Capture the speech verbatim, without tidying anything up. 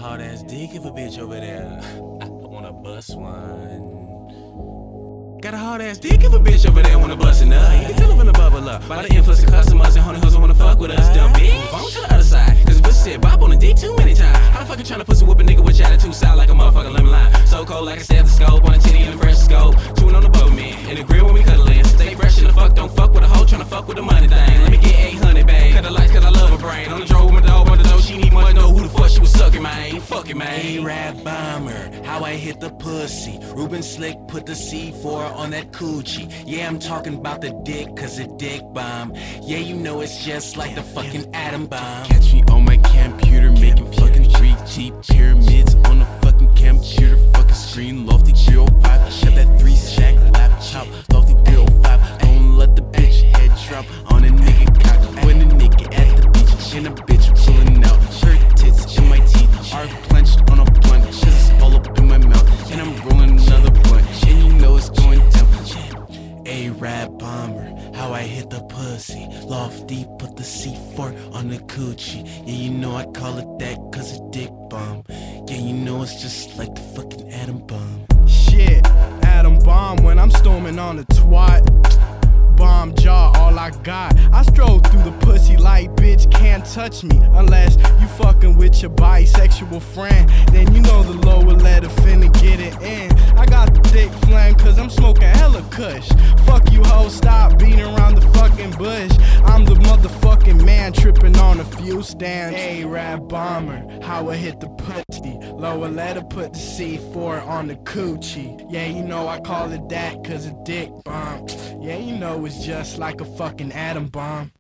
hard ass dick of a bitch over there. I wanna bust one. Got a hard ass dick of a bitch over there wanna bust a nut. You can tell her in the bubble up. By the influx of customers and honey hustle wanna fuck with us. Dumb bitch. Move on to the other side. Cause if said bop on the dick too many times. How the fuck you tryna pussy whip a nigga with attitude sound like a motherfucking lemon lime? So cold like a stethoscope on a titty in a fresh scope. Chewing on the bubble man. In the grill when we cuddling. Stay fresh in the fuck. Don't fuck with a hoe tryna fuck with the money thing. Let me get eight hundred babe. Cut the lights cause I love her brain. On the drove with my dog on the door. She need money know who the fuck she was sucking man. Fuck it man. A-Rap bomber, how I hit the pussy. Ruben Slick put the C four on that coochie. Yeah, I'm talking about the dick, cause a dick bomb. Yeah, you know it's just like the fucking atom bomb. Catch me on my computer, making fucking three cheap pyramids on the fucking computer. Fucking screen, lofty three oh five. Got that three shack laptop, lofty three oh five. Don't let the bitch head drop on a nigga cock. When a nigga at the beach, and a bitch pulling out her tits in my teeth are clenched on a blunt. Just all up in my mouth, and I'm rolling another blunt. And you know it's going down. A-Rap bomber, how I hit the pussy. Lofty put the C four on the coochie. Yeah, you know I call it that cause a dick bomb. Yeah, you know it's just like the fucking atom bomb. Shit, atom bomb when I'm storming on the twat. Bomb jaw, all I got. I stroll through the pussy like bitch can't touch me unless you fucking with your bisexual friend. Then you know the lower letter finna get it in. I got the dick flame cause I'm smoking hella kush. Fuck you ho, stop beating around the fucking bush. I'm the motherfucking man tripping on a few stamps. A-Rap bomber, how I hit the pussy. Lower letter put the C four on the coochie. Yeah, you know I call it that cause a dick bomb. Yeah, you know it's just like a fucking atom bomb.